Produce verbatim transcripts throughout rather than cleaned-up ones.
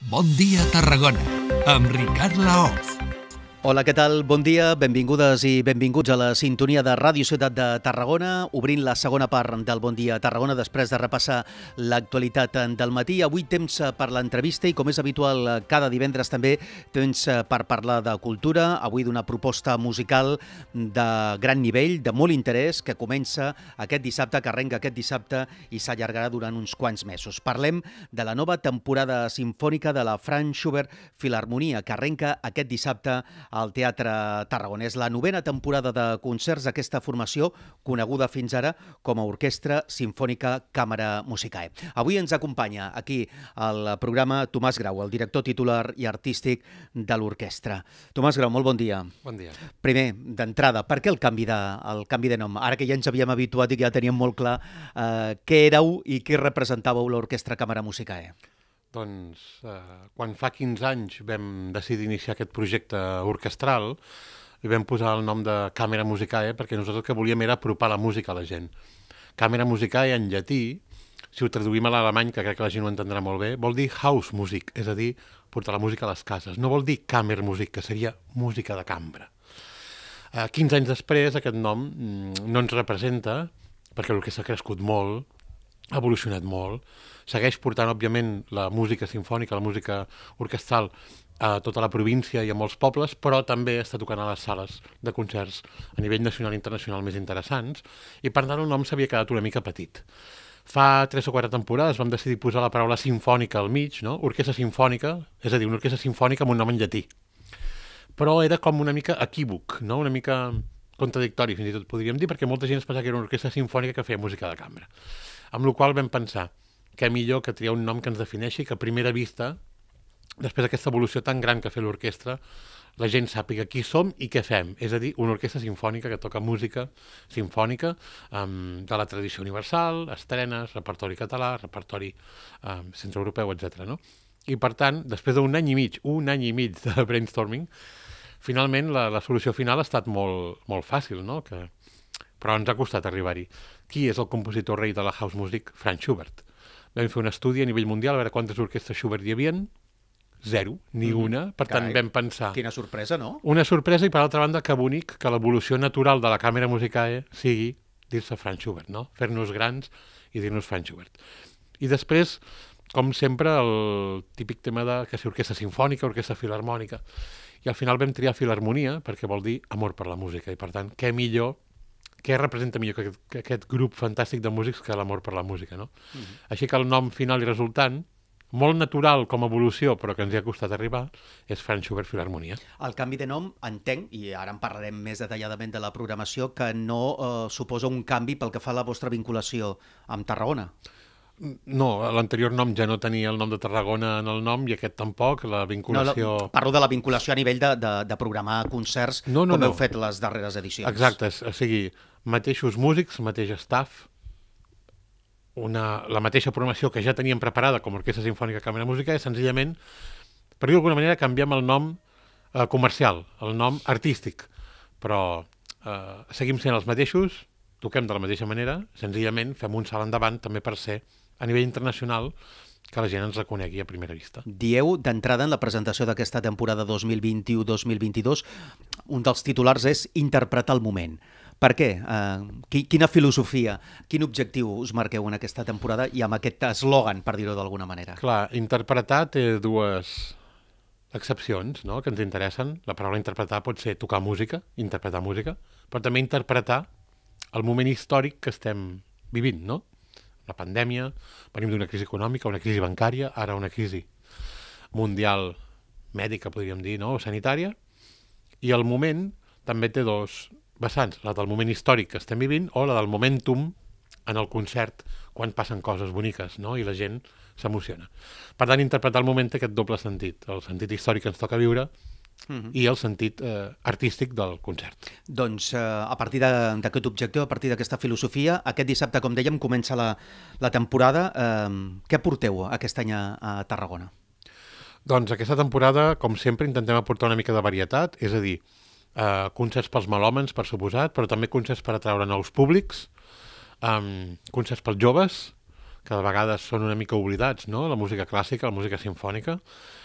Bon dia, Tarragona, amb Ricard Laoz. Hola, què tal? Bon dia, benvingudes i benvinguts a la sintonia de Ràdio Ciutat de Tarragona, obrint la segona part del Bon dia Tarragona després de repassar l'actualitat del matí. Avui temps per l'entrevista i, com és habitual cada divendres també, temps per parlar de cultura, avui d'una proposta musical de gran nivell, de molt interès, que comença aquest dissabte, que arrenca aquest dissabte i s'allargarà durant uns quants mesos. Parlem de la nova temporada simfònica de la Franz Schubert Filharmonia, que arrenca aquest dissabte al Teatre Tarragonès. La novena temporada de concerts d'aquesta formació, coneguda fins ara com a Orquestra Simfònica Càmera Musicae. Avui ens acompanya aquí al programa Tomàs Grau, el director titular i artístic de l'orquestra. Tomàs Grau, molt bon dia. Bon dia. Primer, d'entrada, per què el canvi de, el canvi de nom? Ara que ja ens havíem habituat i que ja teníem molt clar eh, què éreu i què representàveu l'Orquestra Càmera Musicae. Doncs eh, quan fa quinze anys vam decidir iniciar aquest projecte orquestral, li vam posar el nom de Càmera Musicae perquè nosaltres el que volíem era apropar la música a la gent. Càmera Musicae en llatí, si ho traduïm a l'alemany, que crec que la gent ho entendrà molt bé, vol dir house music, és a dir, portar la música a les cases. No vol dir Kammermusik, que seria música de cambra. Eh, quinze anys després aquest nom mm, no ens representa, perquè l'orquestra ha crescut molt, ha evolucionat molt, segueix portant, òbviament, la música simfònica, la música orquestral a tota la província i a molts pobles, però també està tocant a les sales de concerts a nivell nacional i internacional més interessants, i per tant el nom s'havia quedat una mica petit. Fa tres o quatre temporades vam decidir posar la paraula simfònica al mig, no? Orquestra simfònica, és a dir, una orquestra simfònica amb un nom en llatí. Però era com una mica equívoc, no? Una mica contradictori, fins i tot podríem dir, perquè molta gent es pensava que era una orquestra simfònica que feia música de cambra. Amb la qual vam pensar que millor que triar un nom que ens defineixi, que a primera vista, després d'aquesta evolució tan gran que ha fet l'orquestra, la gent sàpiga qui som i què fem. És a dir, una orquestra simfònica que toca música simfònica um, de la tradició universal, estrenes, repertori català, repertori um, centroeuropeu, etcètera. No? I per tant, després d'un any i mig, un any i mig de brainstorming, finalment la, la solució final ha estat molt, molt fàcil, no? Que... però ens ha costat arribar-hi. Qui és el compositor rei de la house music? Franz Schubert. Vam fer un estudi a nivell mundial a veure quantes orquestres Schubert hi havia. Zero, ni una. Per tant, Carai, vam pensar... Quina sorpresa, no? Una sorpresa i, per altra banda, que bonic que l'evolució natural de la Càmera Musicae sigui dir-se Franz Schubert, no? Fer-nos grans i dir-nos Franz Schubert. I després, com sempre, el típic tema de que si orquestra simfònica, orquestra filharmònica. I al final vam triar filharmonia, perquè vol dir amor per la música. I, per tant, què millor... Què representa millor que, que aquest grup fantàstic de músics que l'amor per la música, no? Uh-huh. Així que el nom final i resultant, molt natural com a evolució, però que ens hi ha costat arribar, és Franz Schubert Filharmonia. El canvi de nom, entenc, i ara en parlarem més detalladament de la programació, que no eh, suposa un canvi pel que fa a la vostra vinculació amb Tarragona. No, l'anterior nom ja no tenia el nom de Tarragona en el nom i aquest tampoc, la vinculació... No, la, parlo de la vinculació a nivell de, de, de programar concerts, no, no, com no. heu fet les darreres edicions. Exacte, o sigui, mateixos músics, mateix staff, una, la mateixa programació que ja teníem preparada com a Orquestra Simfònica Càmera Musicae, senzillament, per dir d'alguna manera, canviem el nom eh, comercial, el nom artístic, però eh, seguim sent els mateixos, toquem de la mateixa manera, senzillament fem un salt endavant també per ser a nivell internacional que la gent ens reconegui a primera vista. Dieu, d'entrada en la presentació d'aquesta temporada dos mil vint-i-u dos mil vint-i-dos, un dels titulars és interpretar el moment. Per què? Uh, quina filosofia, quin objectiu us marqueu en aquesta temporada i amb aquest eslògan, per dir-ho d'alguna manera? Clar, interpretar té dues excepcions, no?, que ens interessen. La paraula interpretar pot ser tocar música, interpretar música, però també interpretar el moment històric que estem vivint, no? La pandèmia, venim d'una crisi econòmica, una crisi bancària, ara una crisi mundial mèdica, podríem dir, no?, o sanitària, i el moment també té dos vessants, la del moment històric que estem vivint o la del momentum en el concert, quan passen coses boniques, no?, i la gent s'emociona. Per tant, interpretar el moment té aquest doble sentit, el sentit històric que ens toca viure Uh-huh. i el sentit eh, artístic del concert. Doncs eh, a partir d'aquest objectiu, a partir d'aquesta filosofia, aquest dissabte, com dèiem, comença la, la temporada. Eh, què porteu aquest any a, a Tarragona? Doncs aquesta temporada, com sempre, intentem aportar una mica de varietat, és a dir, eh, concerts pels melòmens, per suposat, però també concerts per atraure nous públics, eh, concerts pels joves, que de vegades són una mica oblidats, no? La música clàssica, la música simfònica,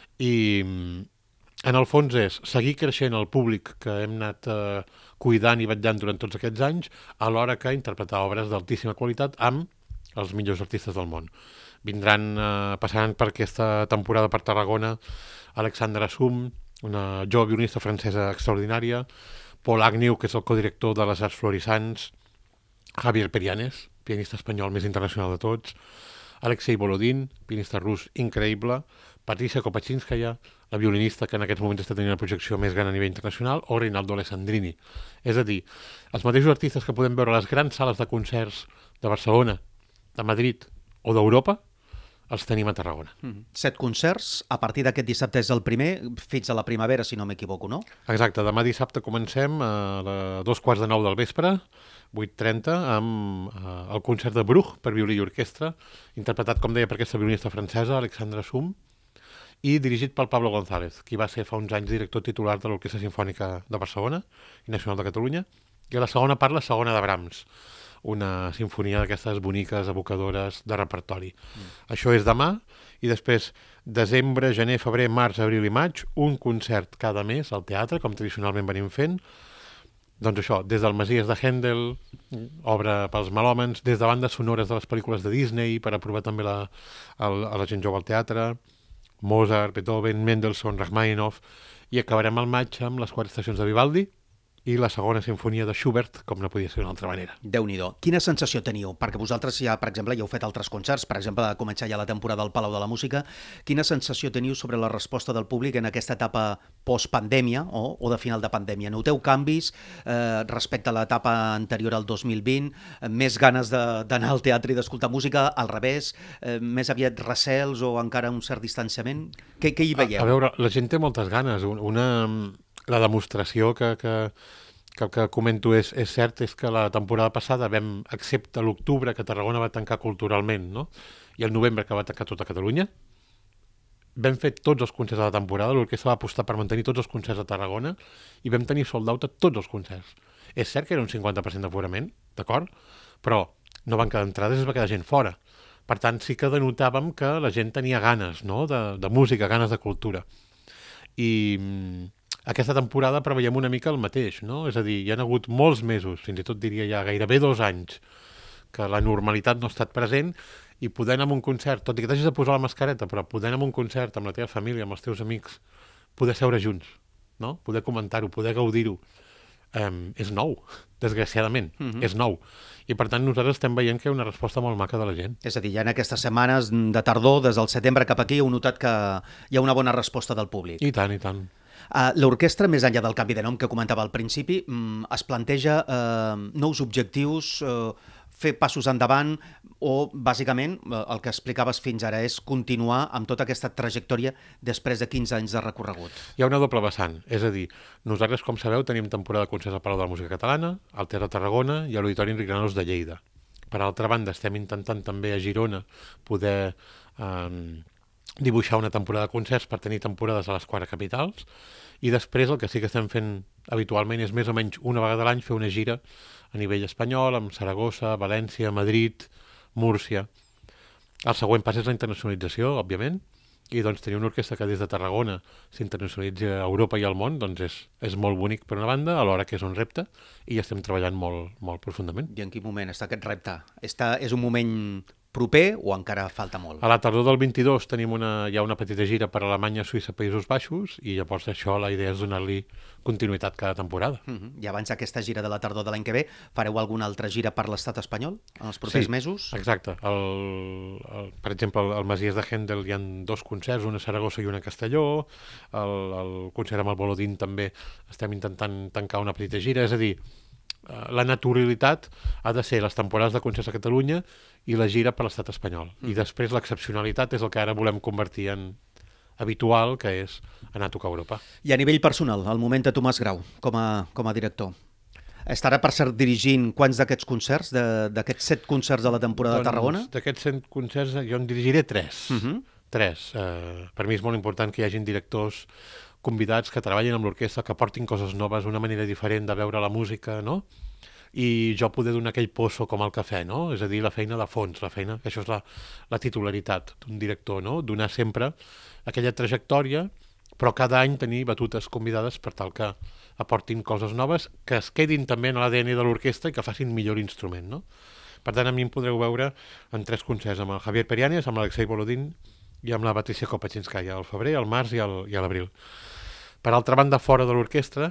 i en el fons és seguir creixent el públic que hem anat eh, cuidant i vetllant durant tots aquests anys, alhora que interpretar obres d'altíssima qualitat amb els millors artistes del món. Vindran, eh, passaran per aquesta temporada per Tarragona Alexandra Sum, una jove violinista francesa extraordinària, Paul Agnew, que és el codirector de les Arts Florissants, Javier Perianes, pianista espanyol més internacional de tots, Alexei Volodin, pianista rus increïble, Patricia Kopachinskaya, la violinista que en aquests moments està tenint una projecció més gran a nivell internacional, o Rinaldo Alessandrini. És a dir, els mateixos artistes que podem veure a les grans sales de concerts de Barcelona, de Madrid o d'Europa, els tenim a Tarragona. Mm. Set concerts, a partir d'aquest dissabte és el primer, fins a la primavera, si no m'equivoco, no? Exacte, demà dissabte comencem a la dos quarts de nou del vespre, vuit trenta, amb uh, el concert de Bruch per violí i orquestra, interpretat, com deia, per aquesta violinista francesa, Alexandra Sum, i dirigit pel Pablo González, qui va ser fa uns anys director titular de l'Orquestra Simfònica de Barcelona i Nacional de Catalunya, i a la segona part, la segona de Brahms, una sinfonia d'aquestes boniques, evocadores de repertori. Mm. Això és demà, i després desembre, gener, febrer, març, abril i maig, un concert cada mes al teatre, com tradicionalment venim fent. Doncs això, des del Messies de Händel, obra pels melòmens, des de bandes sonores de les pel·lícules de Disney, per aprovar també la, el, a la gent jove al teatre, Mozart, Beethoven, Mendelssohn, Rachmaninoff, i acabarem al maig amb les quatre estacions de Vivaldi i la segona sinfonia de Schubert, com no podia ser d'una altra manera. Déu-n'hi-do. Quina sensació teniu? Perquè vosaltres ja, per exemple, ja heu fet altres concerts, per exemple, a començar ja la temporada al Palau de la Música. Quina sensació teniu sobre la resposta del públic en aquesta etapa post-pandèmia o, o de final de pandèmia? Noteu canvis eh, respecte a l'etapa anterior al dos mil vint? Eh, més ganes d'anar al teatre i d'escoltar música? Al revés? Eh, més aviat recels o encara un cert distanciament? Què, què hi veieu? A, a veure, la gent té moltes ganes. Una... La demostració que, que, que el que comento és, és cert és que la temporada passada vam, excepte l'octubre, que Tarragona va tancar culturalment, no? I el novembre, que va tancar tota Catalunya, vam fer tots els concerts de la temporada, l'orquestra va apostar per mantenir tots els concerts a Tarragona i vam tenir sold out a tots els concerts. És cert que era un cinquanta per cent d'aforament, d'acord? Però no van quedar entrades, es va quedar gent fora. Per tant, sí que denotàvem que la gent tenia ganes, no?, de, de música, ganes de cultura. I aquesta temporada preveiem una mica el mateix, no? És a dir, hi ha hagut molts mesos, fins i tot diria ja gairebé dos anys, que la normalitat no ha estat present, i podent amb un concert, tot i que t'hagis de posar la mascareta, però podent amb un concert amb la teva família, amb els teus amics, poder seure junts, no? Poder comentar-ho, poder gaudir-ho, um, és nou, desgraciadament, mm-hmm. és nou. I per tant nosaltres estem veient que hi ha una resposta molt maca de la gent. És a dir, ja en aquestes setmanes de tardor, des del setembre cap aquí, heu notat que hi ha una bona resposta del públic. I tant, i tant. Uh, L'orquestra, més enllà del canvi de nom que comentava al principi, um, es planteja uh, nous objectius, uh, fer passos endavant o, bàsicament, uh, el que explicaves fins ara és continuar amb tota aquesta trajectòria després de quinze anys de recorregut. Hi ha una doble vessant, és a dir, nosaltres, com sabeu, tenim temporada de concerts al Palau de la Música Catalana, al Teatre Tarragona i a l'Auditori Enric Granados de Lleida. Per altra banda, estem intentant també a Girona poder eh, dibuixar una temporada de concerts per tenir temporades a les quatre capitals, i després el que sí que estem fent habitualment és més o menys una vegada a l'any fer una gira a nivell espanyol, amb Saragossa, València, Madrid, Múrcia. El següent pas és la internacionalització, òbviament, i doncs tenir una orquestra que des de Tarragona s'internacionalitzi a Europa i al món doncs és, és molt bonic per una banda, alhora que és un repte, i estem treballant molt, molt profundament. I en quin moment està aquest repte? Està, és un moment proper o encara falta molt? A la tardor del vint-i-dos tenim una, hi ha una petita gira per Alemanya, Suïssa, Països Baixos, i llavors això la idea és donar-li continuïtat cada temporada. Uh-huh. I abans d'aquesta gira de la tardor de l'any que ve, fareu alguna altra gira per l'estat espanyol en els propers sí, mesos? Exacte. El, el, per exemple, al, al Messies de Händel hi ha dos concerts, una a Saragossa i una a Castelló, el, el concert amb el Volodin també estem intentant tancar una petita gira, és a dir, la naturalitat ha de ser les temporades de concerts a Catalunya i la gira per l'estat espanyol. Mm. I després l'excepcionalitat és el que ara volem convertir en habitual, que és anar a tocar a Europa. I a nivell personal, al moment de Tomàs Grau, com a, com a director, estarà per cert dirigint quants d'aquests concerts, d'aquests set concerts de la temporada doncs, de Tarragona? D'aquests set concerts jo en dirigiré tres. Uh-huh. Tres. Uh, per mi és molt important que hi hagin directors convidats que treballin amb l'orquestra, que portin coses noves, una manera diferent de veure la música, no? i jo poder donar aquell poso com el cafè, no? És a dir, la feina de fons, la feina, que això és la, la titularitat d'un director, no? Donar sempre aquella trajectòria, però cada any tenir batutes convidades per tal que aportin coses noves, que es quedin també en l'A D N de l'orquestra i que facin millor instrument, no? Per tant, a mi em podreu veure en tres concerts, amb el Javier Periáñez, amb l'Alexei Volodin i amb la Patricia Kopachinskaya, al febrer, al març i al, i a l'abril. Per altra banda, fora de l'orquestra,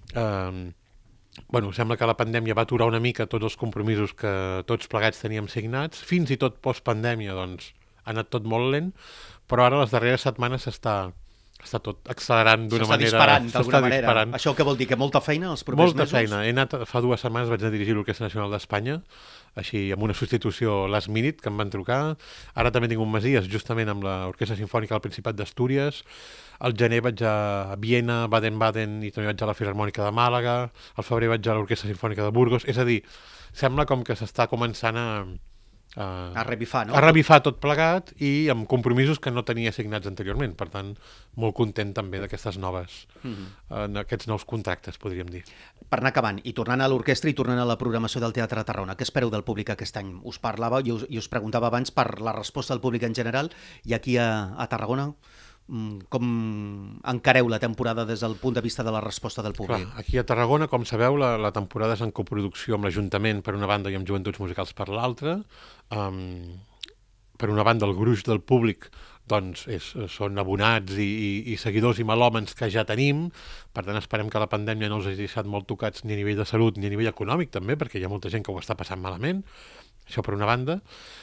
eh, bueno, sembla que la pandèmia va aturar una mica tots els compromisos que tots plegats teníem signats, fins i tot post-pandèmia, doncs, ha anat tot molt lent, però ara les darreres setmanes s'està està tot accelerant d'una manera... S'està disparant, d'alguna manera. Disparant. Això què vol dir? Que molta feina els propers molta mesos? Molta feina. He anat, fa dues setmanes vaig anar a dirigir l'Orquestra Nacional d'Espanya, així amb una substitució last minute que em van trucar. Ara també tinc un Masies, justament amb l'Orquestra Simfònica del Principat d'Astúries. Al gener vaig a Viena, Baden-Baden, i també vaig a la Filharmònica de Màlaga. Al febrer vaig a l'Orquestra Simfònica de Burgos. És a dir, sembla com que s'està començant a... Uh, a revifar, no? A revifar tot plegat i amb compromisos que no tenia signats anteriorment. Per tant, molt content també d'aquestes noves, mm-hmm. uh, aquests nous contractes, podríem dir. Per anar acabant, i tornant a l'orquestra i tornant a la programació del Teatre de Tarragona, què espereu del públic aquest any? Us parlava i us, i us preguntava abans per la resposta del públic en general, i aquí a, a Tarragona, com encareu la temporada des del punt de vista de la resposta del públic? Clar, aquí a Tarragona, com sabeu, la, la temporada és en coproducció amb l'Ajuntament per una banda i amb Joventuts Musicals per l'altra. Um, per una banda, el gruix del públic doncs, és, són abonats i, i, i seguidors i melòmens que ja tenim. Per tant, esperem que la pandèmia no els hagi deixat molt tocats ni a nivell de salut ni a nivell econòmic, també, perquè hi ha molta gent que ho està passant malament. Això per una banda.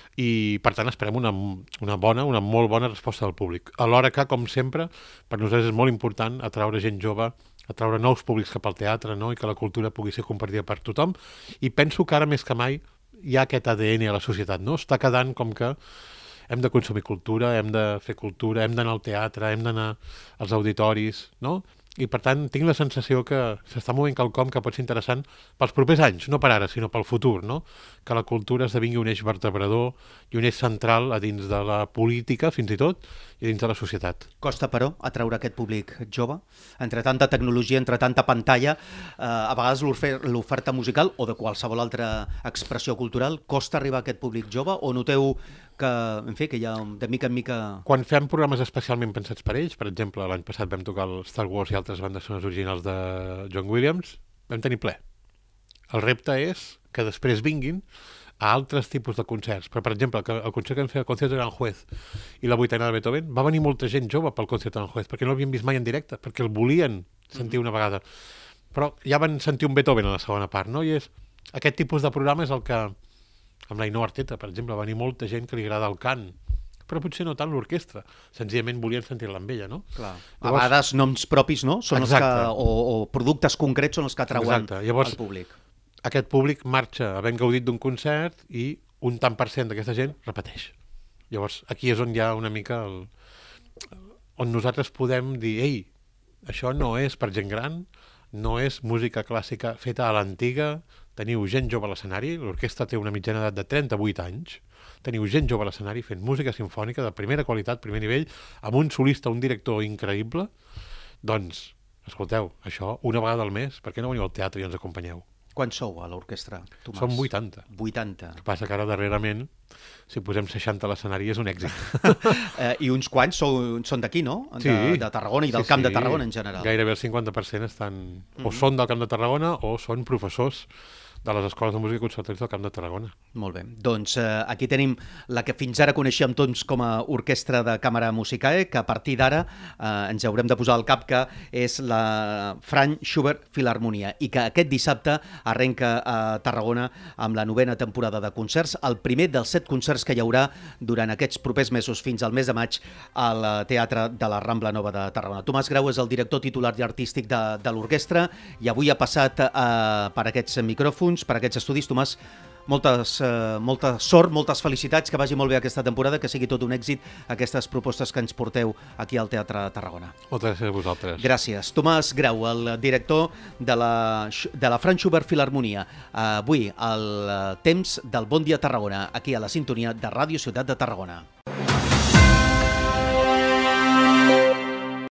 I, per tant, esperem una, una bona, una molt bona resposta del públic. Alhora que, com sempre, per nosaltres és molt important atraure gent jove, atraure nous públics cap al teatre, no? I que la cultura pugui ser compartida per tothom. I penso que ara més que mai hi ha aquest A D N a la societat, no? Està quedant com que hem de consumir cultura, hem de fer cultura, hem d'anar al teatre, hem d'anar als auditoris, no? I, per tant, tinc la sensació que s'està movent quelcom que pot ser interessant pels propers anys, no per ara, sinó pel futur, no? Que la cultura esdevingui un eix vertebrador i un eix central a dins de la política, fins i tot, i dins de la societat. Costa, però, atraure aquest públic jove? Entre tanta tecnologia, entre tanta pantalla, eh, a vegades l'oferta musical o de qualsevol altra expressió cultural, costa arribar a aquest públic jove o noteu que, en fi, que hi ha de mica en mica... Quan fem programes especialment pensats per ells, per exemple, l'any passat vam tocar el Star Wars i altres bandes sonores originals de John Williams, vam tenir ple. El repte és que després vinguin a altres tipus de concerts. Però, per exemple, que el concert que vam fer al Concert de Aranjuez i la vuitena de Beethoven, va venir molta gent jove pel Concert de Aranjuez, perquè no l'havien vist mai en directe, perquè el volien sentir una vegada. Però ja van sentir un Beethoven a la segona part, no? I és aquest tipus de programa és el que... Amb l'Ainhoa Arteta, per exemple, va venir molta gent que li agrada el cant, però potser no tant l'orquestra. Senzillament volien sentir-la amb ella, no? Clar. Llavors, a vegades noms propis, no? Són els que, o, o productes concrets són els que atrauen Llavors, al públic. Aquest públic marxa havent gaudit d'un concert i un tant per cent d'aquesta gent repeteix. Llavors, aquí és on hi ha una mica el... on nosaltres podem dir, ei, això no és per gent gran, no és música clàssica feta a l'antiga, teniu gent jove a l'escenari, l'orquestra té una mitjana edat de trenta-vuit anys, teniu gent jove a l'escenari fent música simfònica de primera qualitat, primer nivell, amb un solista, un director increïble, doncs, escolteu, això una vegada al mes, per què no veniu al teatre i ens acompanyeu? Quants sou a l'orquestra, Tomàs? Som vuitanta. vuitanta. El que passa que ara, darrerament, si posem seixanta a l'escenari és un èxit. eh, I uns quants sou, són d'aquí, no? De, sí. de Tarragona i del sí, Camp sí. de Tarragona en general. Gairebé el cinquanta per cent estan... Mm-hmm. o són del Camp de Tarragona o són professors de les escoles de música i conservatoris del Camp de Tarragona. Molt bé. Doncs eh, aquí tenim la que fins ara coneixíem tots com a Orquestra de Càmera Musicae, que a partir d'ara eh, ens haurem de posar al cap que és la Franz Schubert Filharmonia i que aquest dissabte arrenca a Tarragona amb la novena temporada de concerts, el primer dels set concerts que hi haurà durant aquests propers mesos fins al mes de maig al Teatre de la Rambla Nova de Tarragona. Tomàs Grau és el director titular i artístic de, de l'orquestra i avui ha passat eh, per aquests micròfons, per aquests estudis. Tomàs, moltes, eh, molta sort, moltes felicitats, que vagi molt bé aquesta temporada, que sigui tot un èxit aquestes propostes que ens porteu aquí al Teatre de Tarragona. Moltes gràcies a vosaltres. Gràcies. Tomàs Grau, el director de la, de la Franz Schubert Filharmonia. Avui, el temps del Bon Dia Tarragona, aquí a la sintonia de Ràdio Ciutat de Tarragona.